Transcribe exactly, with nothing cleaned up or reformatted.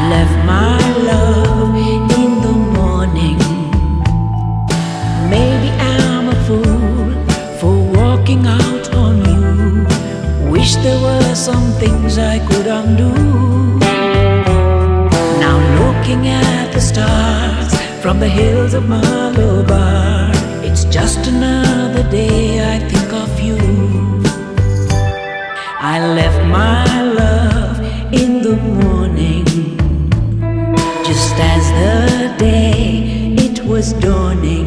left my love in the morning. Maybe I'm a fool for walking out on you. Wish there were some things I could undo. Now looking at the stars from the hills of Malabar, it's just another day I think of you. I left my love in the morning, just as the day it was dawning.